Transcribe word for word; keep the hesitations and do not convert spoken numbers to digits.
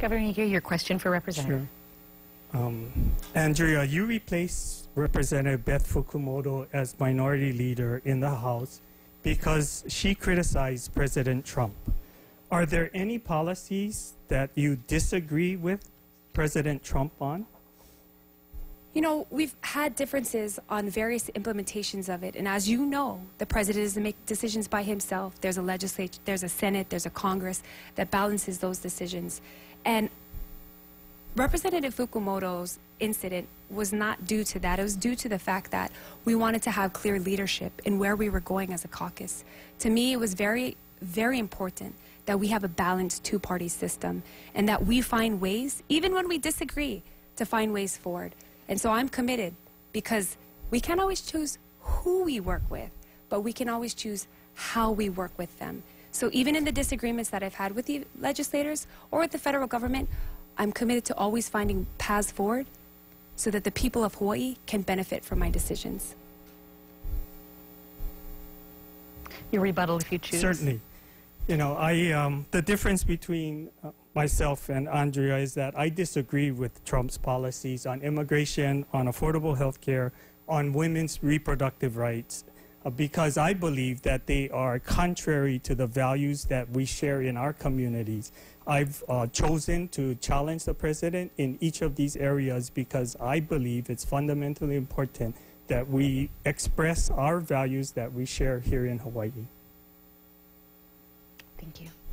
Governor Ige, your question for Representative. Sure. Um, Andrea, you replaced Representative Beth Fukumoto as minority leader in the House because she criticized President Trump. Are there any policies that you disagree with President Trump on? You know, we've had differences on various implementations of it. And as you know, the president doesn't make decisions by himself. There's a legislature, there's a Senate, there's a Congress that balances those decisions. And Representative Fukumoto's incident was not due to that. It was due to the fact that we wanted to have clear leadership in where we were going as a caucus. To me, it was very, very important that we have a balanced two-party system and that we find ways, even when we disagree, to find ways forward. And so I'm committed because we can't always choose who we work with, but we can always choose how we work with them. So even in the disagreements that I've had with the legislators or with the federal government, I'm committed to always finding paths forward so that the people of Hawaii can benefit from my decisions. Your rebuttal, if you choose. Certainly. You know, I, um, the difference between uh, myself and Andrea is that I disagree with Trump's policies on immigration, on affordable health care, on women's reproductive rights, uh, because I believe that they are contrary to the values that we share in our communities. I've uh, chosen to challenge the president in each of these areas because I believe it's fundamentally important that we express our values that we share here in Hawaii. Thank you.